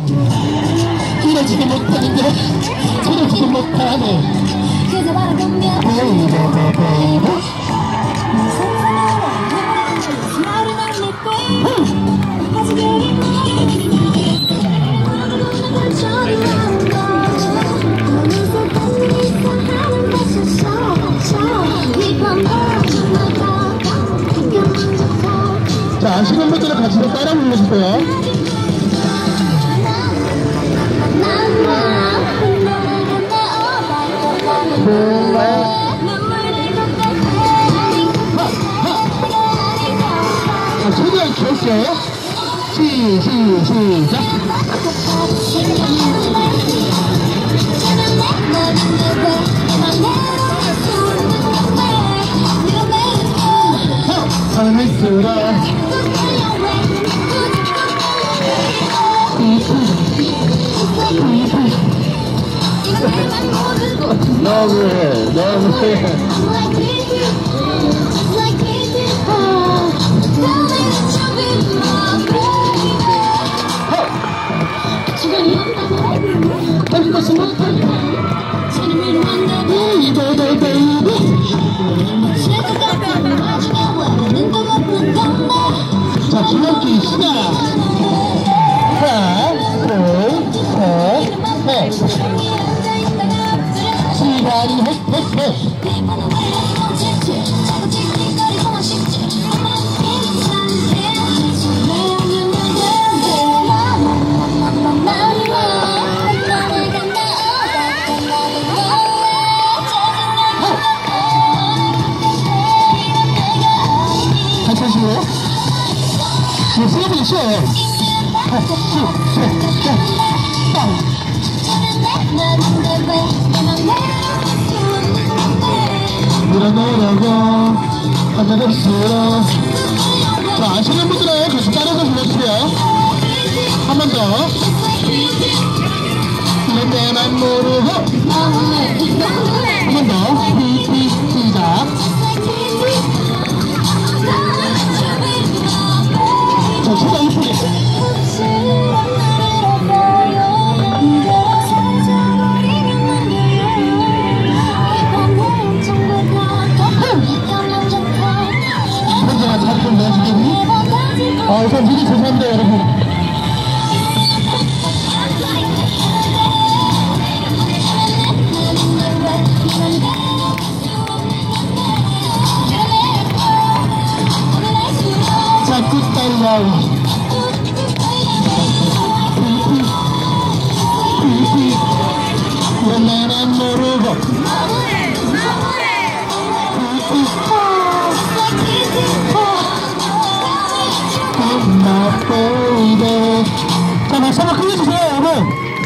이러지도 못하는데 저러지도 못하네. 그저 바라보며 나를 날 믿고 아직 여기 저리 나온다 어느새 다시 이상하는 곳에서 자, 아시는 분들은 같이 좀 따라 불러주세요. 자, 최대한 귀엽게 시작. 삶을수록 너무해 자, 주먹기 시작. 하나, 둘, 셋, 시간이 헷헷헷.有些比是，밀어넣으려고 하늘을 쓸어. 자, 아시는 분들은 같이 따라서 불러주세요. 한 번 더. 넌 내만 모르고. 한 번 더. 시작. 자, 진짜 이쁘게. 혼자가 잘 좀 내주겠니? 우선 미리 죄송합니다, 여러분. 자꾸 따라와. 넌 나만 모르고. 나 baby. 자, 박수 한번 크게 주세요, 여러분.